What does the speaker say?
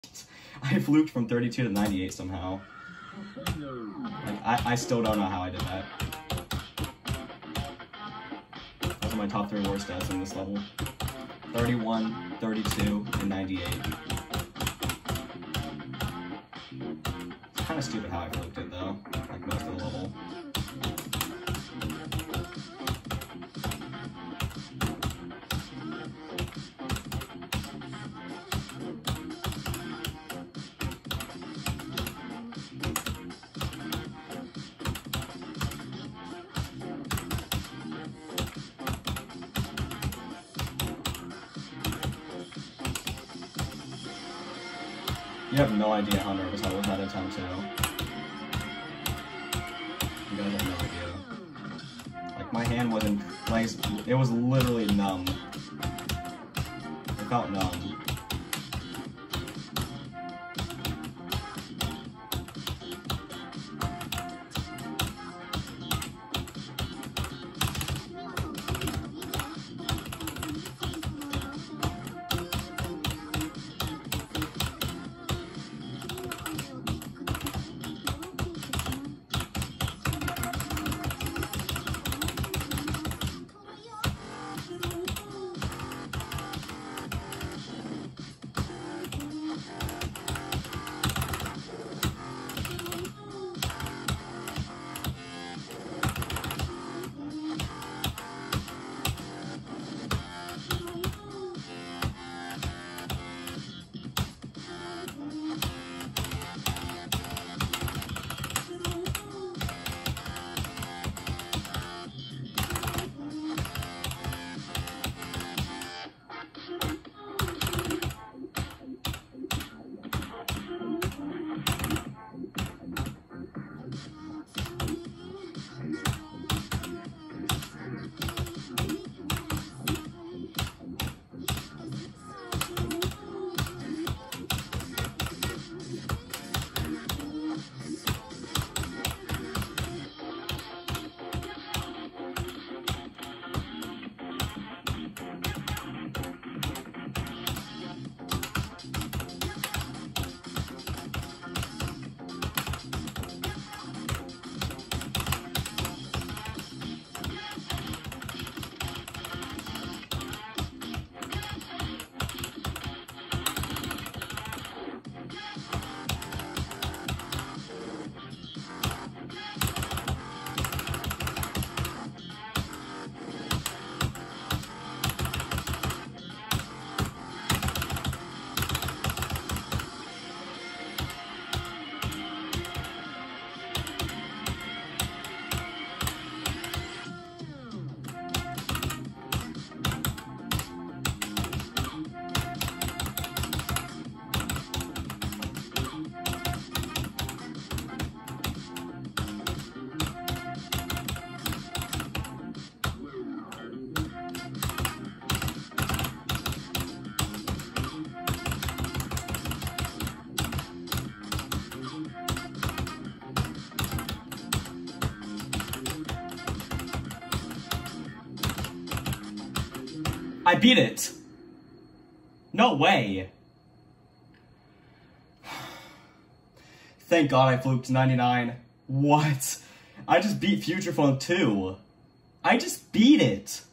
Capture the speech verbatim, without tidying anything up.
I fluked from thirty-two to ninety-eight somehow. Like, I, I still don't know how I did that. Those are my top three worst stats in this level. thirty-one, thirty-two, and ninety-eight. It's kind of stupid how I fluked it though, like most of the level. You have no idea how nervous I was at attempt two. You guys have no idea. Like, my hand wasn't, like, it was literally numb. It felt numb. I beat it! No way! Thank God I fluked ninety-nine. What? I just beat Future Phone two. I just beat it!